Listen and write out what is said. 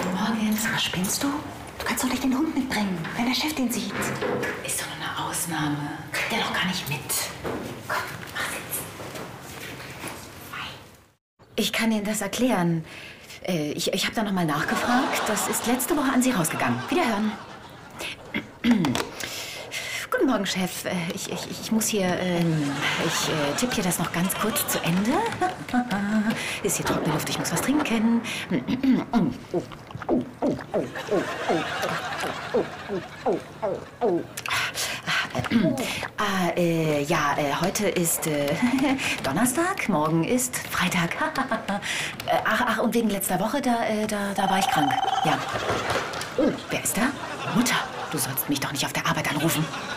Guten Morgen. Was spinnst du? Du kannst doch nicht den Hund mitbringen, wenn der Chef den sieht. Ist doch nur eine Ausnahme. Kriegt der doch gar nicht mit. Komm, mach Sitz. Ich kann Ihnen das erklären. Ich habe da noch mal nachgefragt. Das ist letzte Woche an Sie rausgegangen. Wiederhören. Guten Morgen, Chef. Ich muss hier... ich tippe hier das noch ganz kurz zu Ende. Ist hier trockene Luft, ich muss was trinken. Heute ist Donnerstag, morgen ist Freitag. Ach, und wegen letzter Woche, da war ich krank. Ja. Oh, wer ist da? Mutter, du sollst mich doch nicht auf der Arbeit anrufen.